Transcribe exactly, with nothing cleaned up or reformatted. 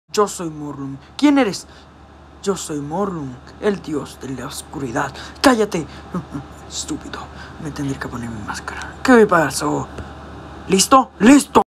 Yo soy Morlun. ¿Quién eres? Yo soy Morlun, el dios de la oscuridad. ¡Cállate! Estúpido. Me tendré que poner mi máscara. ¿Qué pasó? ¿Listo? ¡Listo!